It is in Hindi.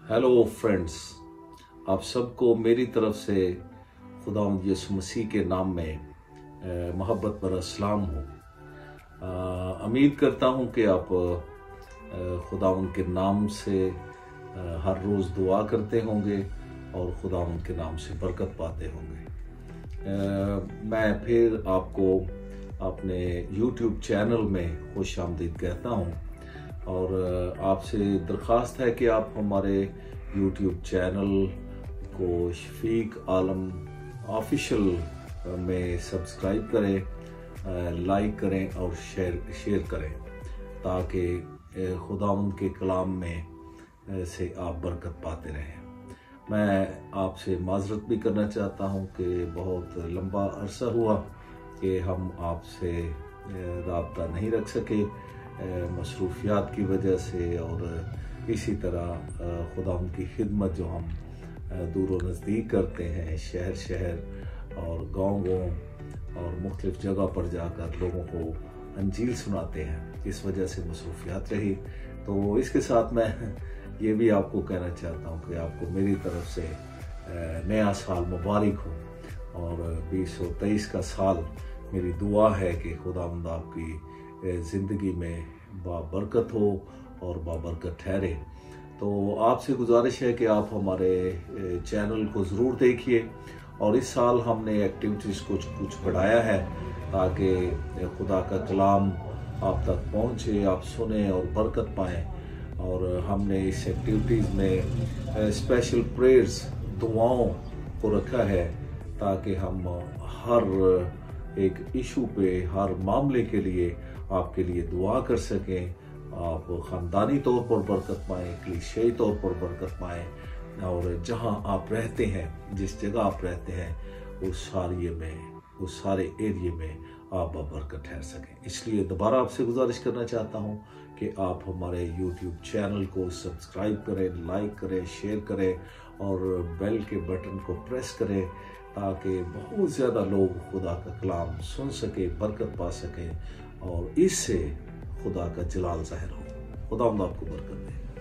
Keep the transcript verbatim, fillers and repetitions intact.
हेलो फ्रेंड्स, आप सबको मेरी तरफ से खुदावंद यीशु मसीह के नाम में मोहब्बत भरा सलाम हो। उम्मीद करता हूँ कि आप खुदावंद के नाम से आ, हर रोज़ दुआ करते होंगे और खुदावंद के नाम से बरकत पाते होंगे। आ, मैं फिर आपको अपने यूट्यूब चैनल में खुश आमदीद कहता हूँ और आपसे दरख्वास्त है कि आप हमारे यूट्यूब चैनल को शफीक आलम ऑफिशियल में सब्सक्राइब करें, लाइक करें और शेयर शेयर करें ताकि खुदावंद के कलाम में से आप बरकत पाते रहें। मैं आपसे माजरत भी करना चाहता हूं कि बहुत लंबा अरसा हुआ कि हम आपसे राब्ता नहीं रख सके मसरूफियात की वजह से, और इसी तरह खुदावंद की खिदमत जो हम दूर व नज़दीक करते हैं, शहर शहर और गांव गांव और मुख्तलिफ जगह पर जाकर लोगों को अंजील सुनाते हैं, इस वजह से मसरूफियात रही। तो इसके साथ मैं ये भी आपको कहना चाहता हूँ कि आपको मेरी तरफ से नया साल मुबारक हो और बीस सौ तेईस का साल मेरी दुआ है कि खुदावंद आपकी ज़िंदगी में बाबरकत हो और बाबरकत ठहरे। तो आपसे गुजारिश है कि आप हमारे चैनल को ज़रूर देखिए और इस साल हमने एक्टिविटीज़ कुछ कुछ बढ़ाया है ताकि खुदा का कलाम आप तक पहुँचे, आप सुने और बरकत पाएँ। और हमने इस एक्टिविटीज़ में स्पेशल प्रेयर्स, दुआओं को रखा है ताकि हम हर एक इशू पे, हर मामले के लिए आपके लिए दुआ कर सकें, आप ख़ानदानी तौर पर बरकत पाएँ, क्लीशे तौर पर बरकत पाएँ, और जहां आप रहते हैं, जिस जगह आप रहते हैं, उस सारे में उस सारे एरिए में आप बरकत ठहर सकें। इसलिए दोबारा आपसे गुजारिश करना चाहता हूं कि आप हमारे यूट्यूब चैनल को सब्सक्राइब करें, लाइक करें, शेयर करें और बेल के बटन को प्रेस करें ताकि बहुत ज़्यादा लोग खुदा का कलाम सुन सके, बरकत पा सकें और इससे खुदा का जलाल ज़ाहिर हो। खुदा आपको बरकत दे।